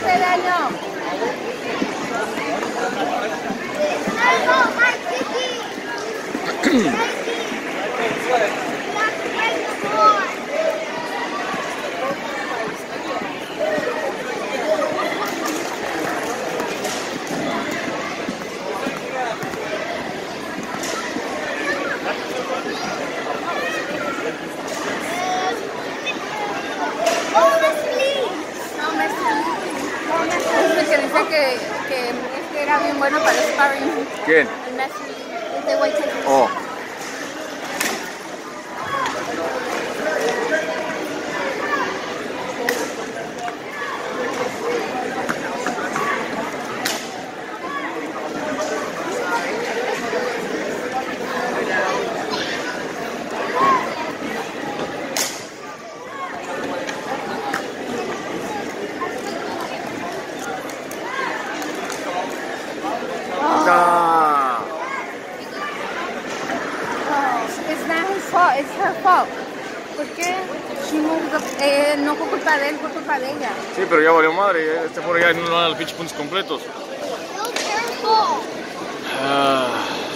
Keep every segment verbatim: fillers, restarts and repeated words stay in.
hace daño. Que dice que, que este era bien bueno para el sparring. ¿Quién? El Messi, el de White Tigers. Oh. Oh, it's not his fault, it's her fault. ¿Por qué? She moved up, eh, no fue culpa de él, fue culpa de ella. Sí, pero ya valió madre. Este por allá no da los pinches puntos completos. Ah.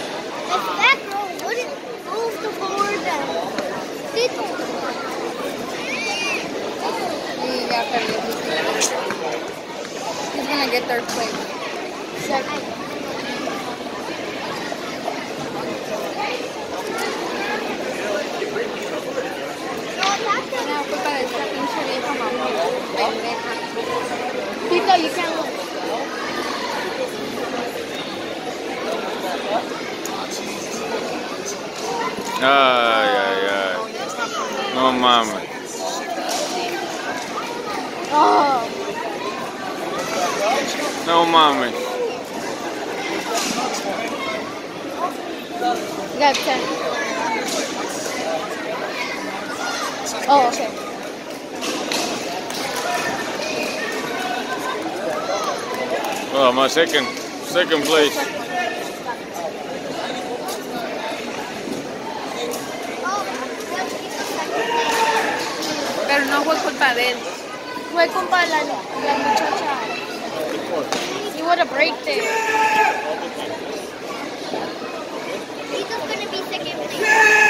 Y ya perdió. He's gonna get third place. Second. No, culpa de esta pinche vieja mamá. Pendeja. Pico, you can't look. Ay, ay, ay. No mames. Oh. No mames. Got ten. Oh, okay. Oh, my second, second place. Pero no fue culpa de él. Fue culpa de la, la muchacha. You would have break there. He's just gonna be second place.